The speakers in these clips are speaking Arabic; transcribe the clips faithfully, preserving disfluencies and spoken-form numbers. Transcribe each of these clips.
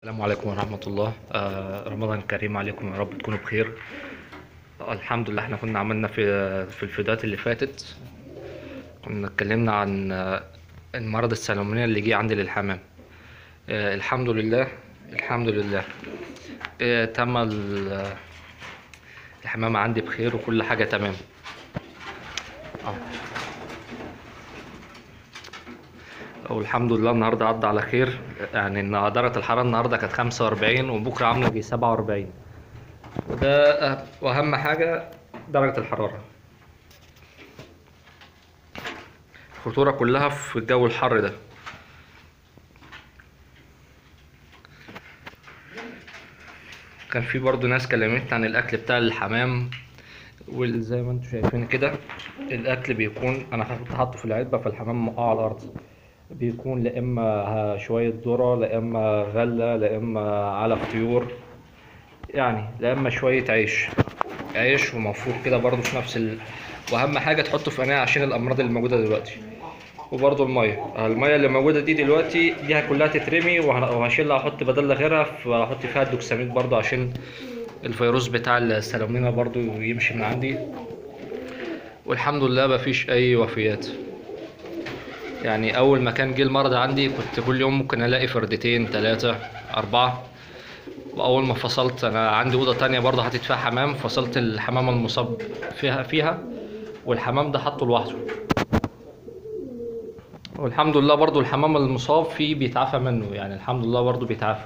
السلام عليكم ورحمة الله. آه رمضان كريم عليكم، يا رب تكونوا بخير. آه الحمد لله، احنا كنا عملنا في في الفيديوهات اللي فاتت، كنا اتكلمنا عن آه، المرض السالمونيا اللي جه عندي للحمام. آه الحمد لله، الحمد لله. آه تم ال- آه، الحمام عندي بخير وكل حاجة تمام. آه. والحمد لله النهارده عدى على خير. يعني ان درجة الحرارة النهارده كانت خمسة وأربعين وبكرة عاملة جي سبعة وأربعين، وده آه، واهم حاجة درجة الحرارة. الخطورة كلها في الجو الحر ده. كان في برضو ناس كلمتني عن الاكل بتاع الحمام، وزي ما انتم شايفين كده الاكل بيكون انا كنت حاطه في العلبة، فالحمام مقع على الارض. بيكون لا اما شوية ذرة، لا اما غلة، لا اما علف طيور، يعني لا اما شوية عيش عيش ومفروض كده برضو في نفس ال... واهم حاجة تحطه في قناة عشان الامراض اللي موجودة دلوقتي. وبرضو المية المية اللي موجودة دي دلوقتي دي كلها تترمي، وه- وهشيلها احط بدل غيرها، فاحط فيها الدوكساميد برضو عشان الفيروس بتاع السالمونيلا برضو يمشي من عندي. والحمد لله مفيش اي وفيات. يعني اول ما كان جه المرض عندي كنت كل يوم ممكن الاقي فردتين ثلاثة اربعة. واول ما فصلت، انا عندي اوضة تانية برضه حاطط فيها حمام، فصلت الحمام المصاب فيها فيها والحمام ده حطه لوحده. والحمد لله برضه الحمام المصاب فيه بيتعافى منه، يعني الحمد لله برضه بيتعافى.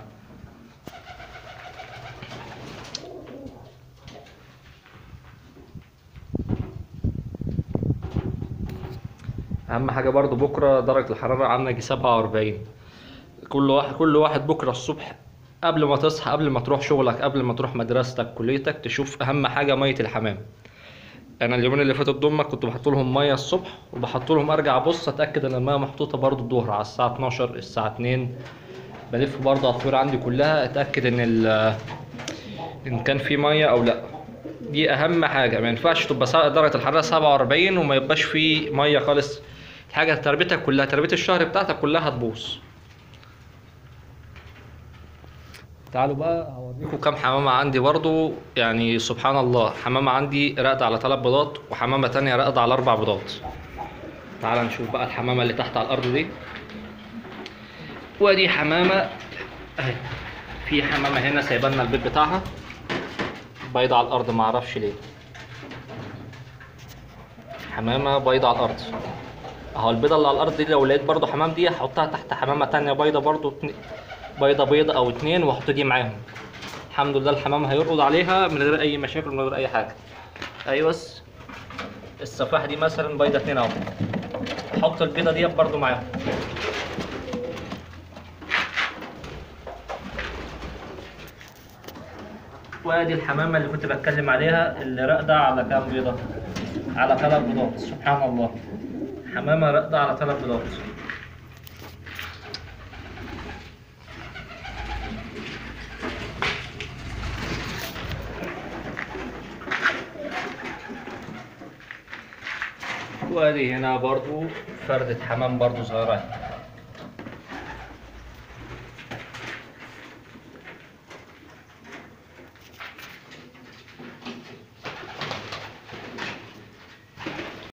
اهم حاجة برضه بكرة درجة الحرارة عاملة جي سبعة وأربعين. كل واحد كل واحد بكرة الصبح قبل ما تصحى، قبل ما تروح شغلك، قبل ما تروح مدرستك كليتك، تشوف اهم حاجة مية الحمام. انا اليومين اللي فاتوا دول كنت بحط لهم ميه الصبح، وبحط لهم ارجع ابص اتاكد ان الميه محطوطه برضو الظهر على الساعه اتناشر الساعه اتنين. بلف برضو على الطيور عندي كلها اتاكد ان ال- ان كان في ميه او لا. دي اهم حاجه، ما ينفعش تبقى سا- درجه الحراره سبعة وأربعين وما يبقاش في ميه خالص. الحاجه تربيتك كلها، تربيه الشهر بتاعتك كلها هتبوظ. تعالوا بقى هوريكم كام حمامة عندي برضو. يعني سبحان الله، حمامة عندي راقدة على ثلاث بيضات، وحمامة تانية راقدة على أربع بيضات. تعال نشوف بقى الحمامة اللي تحت على الأرض دي. ودي حمامة أهي. في حمامة هنا سايبالنا البيت بتاعها بيضة على الأرض، معرفش ليه. حمامة بيضة على الأرض أهو. البيضة اللي على الأرض دي لو لقيت برضو حمام دي هحطها تحت حمامة تانية بيضة برضو، اتنين- بيضة بيضة أو اتنين، وأحط دي معاهم. الحمد لله الحمام هيرقد عليها من غير أي مشاكل، من غير أي حاجة. أيوة بس السفاح دي مثلا بيضة اتنين أهو، أحط البيضة دي برضو معاهم. وادي الحمامة اللي كنت بتكلم عليها اللي راقدة على كام بيضة؟ على ثلاث بيضات. سبحان الله، حمامة راقدة على ثلاث بيضات. وادي هنا برضو فردة حمام برضو صغيرة.